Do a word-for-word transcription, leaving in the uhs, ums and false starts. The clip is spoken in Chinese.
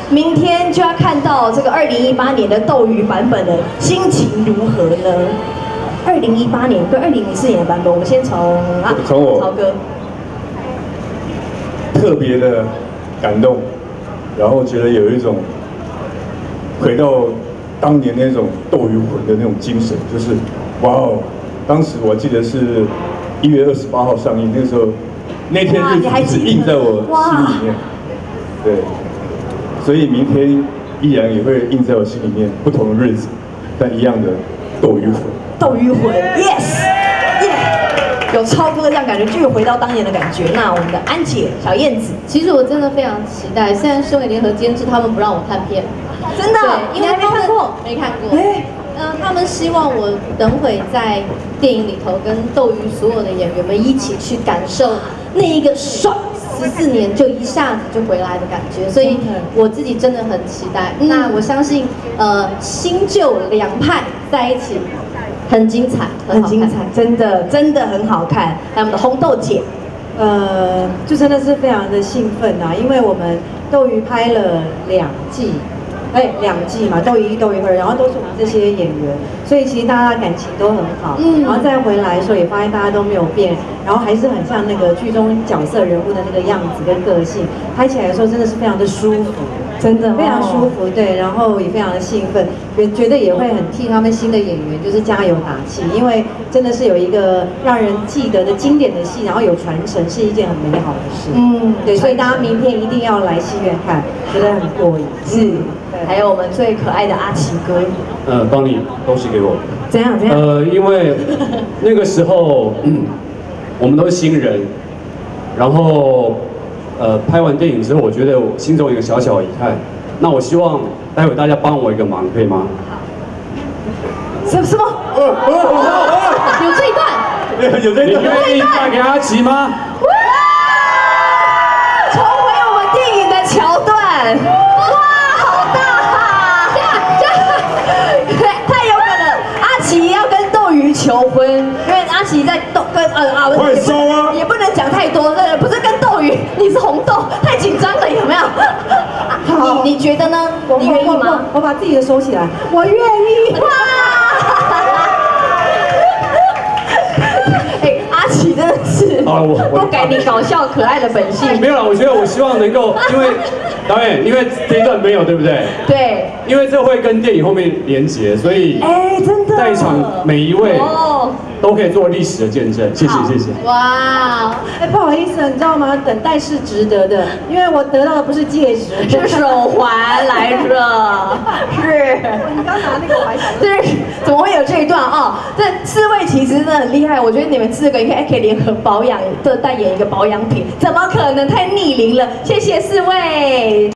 明天就要看到这个二零一八年的斗鱼版本了，心情如何呢？二零一八年跟二零零四年的版本，我们先从啊， 从我曹哥， 特别的感动，然后觉得有一种回到当年那种斗鱼魂的那种精神，就是哇哦！当时我记得是一月二十八号上映，那时候那天日子是印在我心里面，对，所以明天依然也会印在我心里面，不同的日子，但一样的斗鱼魂。 斗鱼魂 ，yes， 耶，有超哥这样感觉，就有回到当年的感觉。那我们的安姐、小燕子， 其实我真的非常期待，现在身为联合监制，他们不让我看片， 真的， 因为你还没看过， 没看过。 哎， 呃，他们希望我等会在电影里头跟斗鱼所有的演员们一起去感受那一个爽十四年就一下子就回来的感觉，所以我自己真的很期待。嗯、那我相信，呃，新旧两派在一起很精彩， 很精彩，真的真的很好看。还有我们的红豆姐， 呃，就真的是非常的兴奋啊，因为我们斗鱼拍了两季。哎，两季嘛，斗鱼一、斗鱼二，然后都是我们这些演员，所以其实大家的感情都很好。嗯，然后再回来的时候，也发现大家都没有变，然后还是很像那个剧中角色人物的那个样子跟个性，拍起来的时候真的是非常的舒服，真的非常舒服。对，然后也非常的兴奋，觉觉得也会很替他们新的演员就是加油打气，因为真的是有一个让人记得的经典的戏，然后有传承，是一件很美好的事。嗯，对，所以大家明天一定要来戏院看，觉得很过瘾。 是。还有我们最可爱的阿奇哥， 呃，帮你东西给我。 怎样怎样？ 呃，因为那个时候、嗯、我们都是新人，然后呃拍完电影之后，我觉得我心中有一个小小的遗憾。那我希望待会大家帮我一个忙，可以吗？ 什么什么？有这一段？ 有这一段？你愿意嫁给阿奇吗？ 重回我们电影的桥段。求婚，因为阿奇在斗跟呃啊， 快收啊！ 也不能讲太多，对，不是跟斗鱼，你是红豆，太紧张了，有没有？好，你你觉得呢？你愿意吗？ 我把自己的收起来，我愿意。哇！ 哎，阿奇真的是不改你搞笑可爱的本性。 没有啦，我觉得我希望能够，因为导演，因为这一段没有，对不对？ 对。因为这会跟电影后面连结，所以哎，真的， 在场每一位都可以做历史的见证。谢谢，谢谢。 哇，哎，不好意思，你知道吗？等待是值得的，因为我得到的不是戒指， 是手环来着。是。 你刚拿那个我还想。 对，怎么会有这一段啊？这四位其实真的很厉害，我觉得你们四个应该可以联合保养的代言一个保养品，怎么可能太逆龄了？谢谢四位。